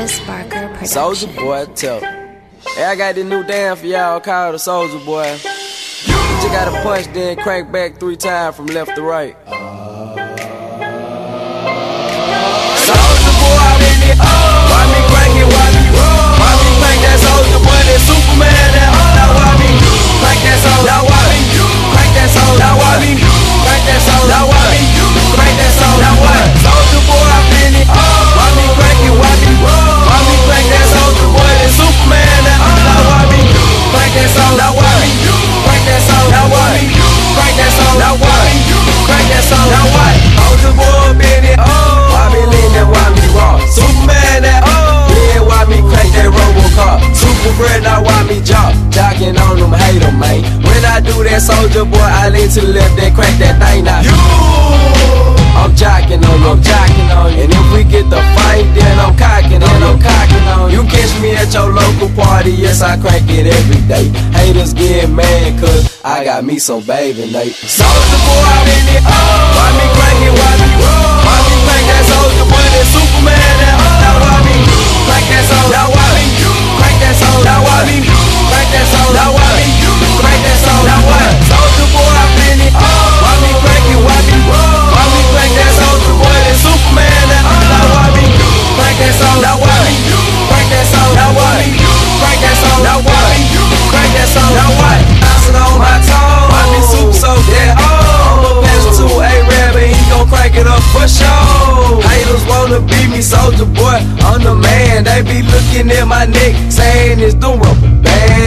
Soulja Boy, tell. Hey, I got this new dance for y'all called the Soulja Boy. You just gotta punch, then crank back 3 times from left to right. Soulja Boy, why me crank it, why me roll? Why me crank that Soulja Boy, that Superman, that now why me crank that Soulja? Now why me crank that Soulja? Now why me crank that Soulja? Now why me crank that Soulja? Now what? Soulja Boy, I been it. Why me crank it, why me roll? Why me crank that Soulja Boy, that Superman, that now why me crank that Soulja? Now why me crank that Soulja? Now why me crank that Soulja? Now why me crank that Soulja? Now what? Soulja Boy, been it. Why me lean that, why me rock? Superman, that yeah, why me crank that Robocop? Super bread, now why me jock? Jocking on them, hate them, man. When I do that, Soulja Boy, I lean to the left, then crank that thing now. I'm jocking on you, I'm jocking on you. And if we get the fight, then I'm cocking on you. You catch me at your local party, yes, I crank it every day. Haters get mad, cause I got me some baby Nate. Soulja Boy, I'm in it. Why me crank it, why me roll? Why me crank that Soulja Boy, that Superman, that now why me crank that Soulja? Now why me crank that Soulja? Now why me crank that Soulja? Now why me crank that Soulja? Now what? Soulja Boy, I'm in it. Why me crank it, why me roll? Why me crank that Soulja Boy, that Superman, that now why me crank that Soulja? Now why me crank that Soulja? Now why me crank that Soulja? Now why me crank that Soulja? Now what? Bouncing on my toes. Why me super so dead? I'ma pass to A-Rab and he gon' crank it up for sure. Haters wanna beat me, Soulja Boy, I'm the man. They be looking at my neck, saying it's the rubber band.